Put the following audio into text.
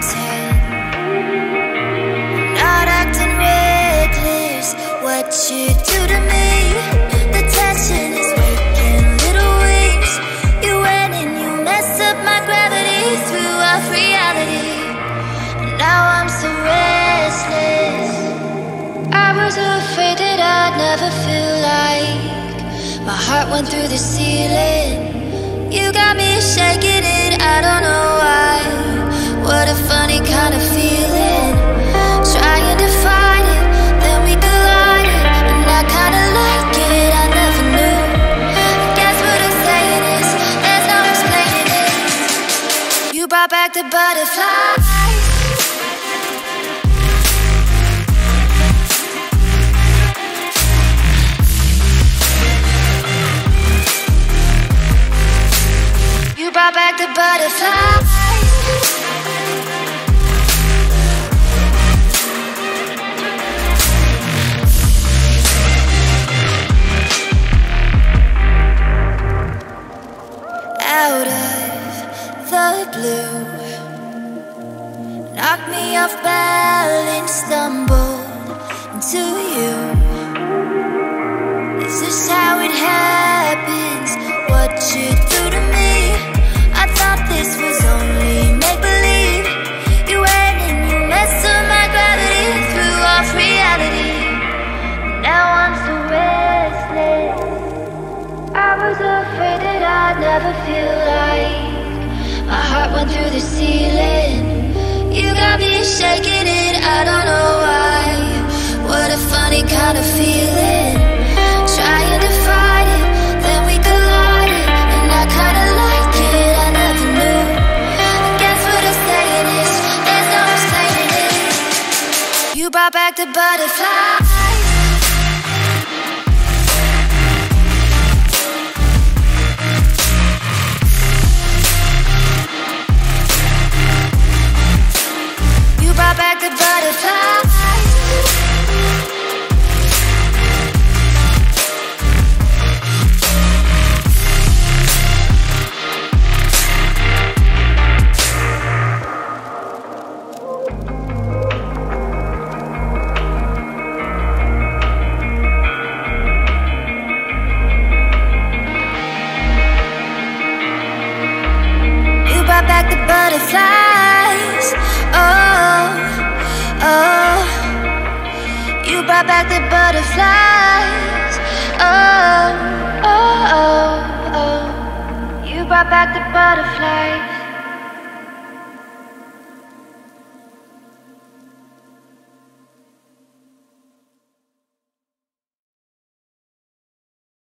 pretend, not acting reckless. What you do to me, the tension is waking little wings. You went and you messed up my gravity, threw off reality. Now I'm so restless. I was afraid that I'd never feel like my heart went through the ceiling. You got me shaking it, I don't know why. What a funny kind of feeling. Trying to find it, then we collided, and I kinda like it, I never knew. I guess what I'm saying is, there's no explaining it. You brought back the butterflies. You brought back the butterflies. Out of the blue, knocked me off balance, stumbled into you. Is this how it happens? What you do to me? I thought this was only make-believe. You went and you messed up my gravity, threw off reality. Now I'm so restless. I was afraid that I'd never feel like my heart went through the ceiling. You got me shaking it, I don't know why. What a funny kind of feeling. Trying to fight it, then we collided, and I kinda like it, I never knew. I guess what I'm saying is, there's no explaining it. You brought back the butterflies. You brought back the butterflies. You brought back the butterflies. Oh, oh. You brought back the butterflies. Oh, oh, oh, oh. You brought back the butterflies.